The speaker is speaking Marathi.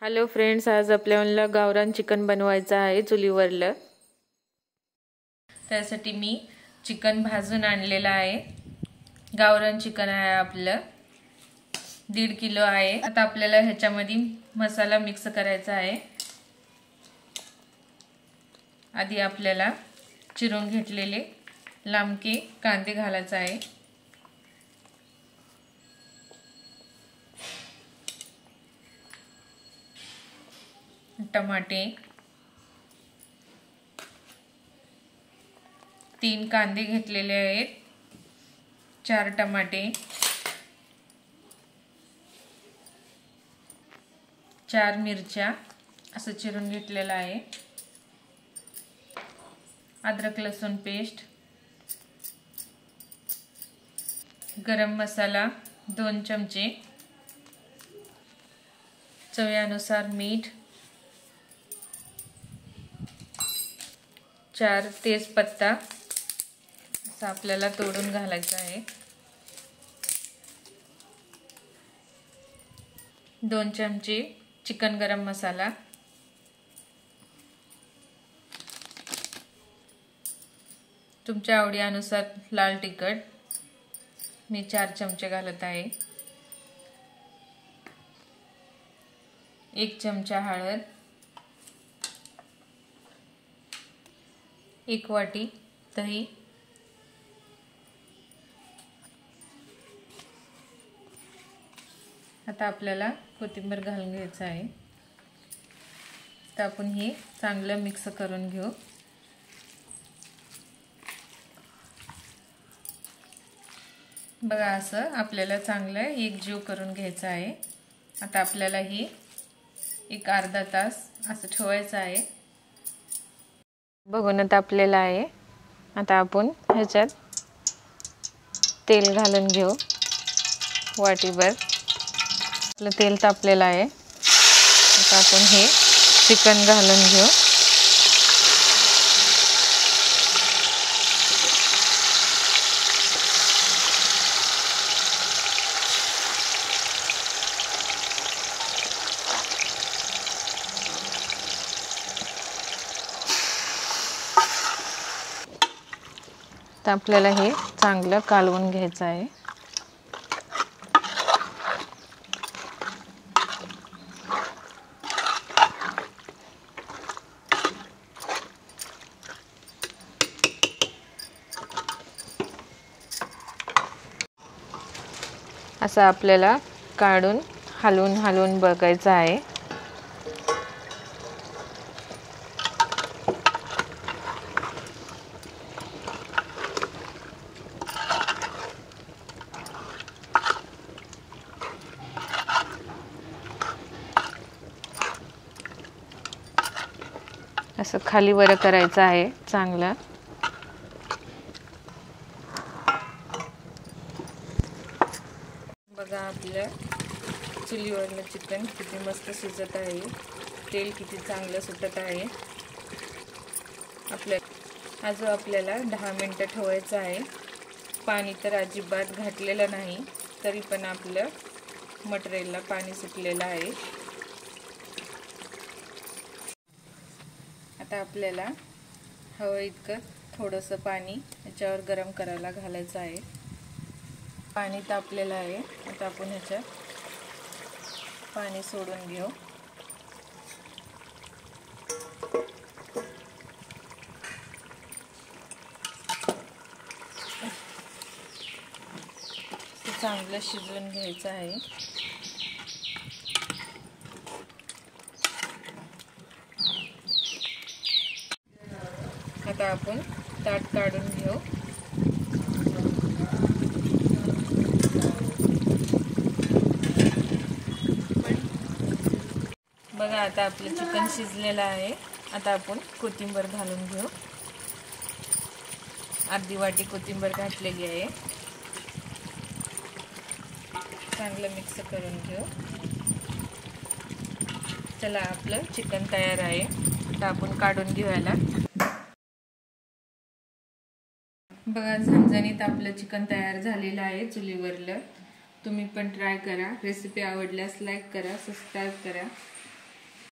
हॅलो फ्रेंड्स, आज आपल्याला गावरान चिकन बनवायचं आहे चुलीवरलं। त्यासाठी मी चिकन भाजून आणलेलं आहे। गावरान चिकन आहे आपलं, 1.5 किलो आहे। आता आपल्याला ह्याच्यामध्ये मसाला मिक्स करायचा आहे। आधी आपल्याला चिरून घेतलेले लांबके कांदे घालायचे आहे। टमाटे, 3 कांदे घेतलेले आहेत, 4 टमाटे, 4 मिरच्या असं चिरून घेतलेलं आहे। अद्रक लसूण पेस्ट, गरम मसाला 2 चमचे, चवीनुसार मीठ, 4 तेजपत्ता असं आपल्याला तोडून घालायचं आहे। 2 चमचे चिकन गरम मसाला, तुमच्या आवडीनुसार लाल तिखट मी 4 चमचे घालत आहे। 1 चमचा हळद, 1 वाटी दही, आता आपल्याला कोथिंबीर घालून घ्यायचं आहे। तर आपण हे चांगलं मिक्स करून घेऊ। बघा, असं आपल्याला चांगलं एकजीव करून घ्यायचं आहे। आता आपल्याला हे एक अर्धा तास असं ठेवायचं आहे। बघून तापलेलं आहे। आता आपण ह्याच्यात तेल घालून घेऊ वाटीभर। आपलं तेल तापलेलं आहे। आता आपण हे चिकन घालून घेऊ। तर आपल्याला हे चांगलं कालवून घ्यायचं आहे। असं आपल्याला काढून हलवून बघायचं आहे। असं खाली वर करायचं आहे चांगलं। बघा, आपल्या चुलीवरलं चिकन किती मस्त शिजत आहे, तेल किती चांगलं सुटत आहे। आपल्याला 10 मिनिटं ठेवायचं आहे। पाणी तर अजिबात घातलेलं नाही, तरी पण आपलं मटेरियलला पाणी सुटलेलं आहे। आता आपल्याला हवं इतकं थोडंसं पाणी याच्यावर गरम करायला घालायचं आहे। पाणी तापलेलं आहे। आता आपण ह्याच्यात पाणी सोडून घेऊ। चांगलं शिजवून घ्यायचं आहे। आता आपण ताट काढून घेऊ। बघा, आता आपलं चिकन शिजलेलं आहे। आता आपण कोथिंबीर घालून घेऊ। अर्धी वाटी कोथिंबीर घातलेली आहे। चांगलं मिक्स करून घेऊ। चला, आपलं चिकन तयार आहे। आता आपण काढून घेऊ याला। बघा, झणझणीत आपलं चिकन तयार झालेलं आहे चुलीवरलं। तुम्ही पण ट्राय करा। रेसिपी आवडल्यास लाईक करा, सबस्क्राईब करा।